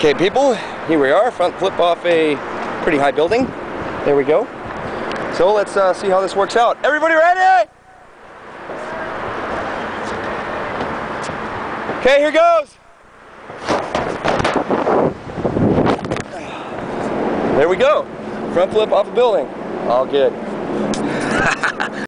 Okay people, here we are, front flip off a pretty high building. There we go. So let's see how this works out. Everybody ready? Okay, here goes. There we go. Front flip off a building. All good.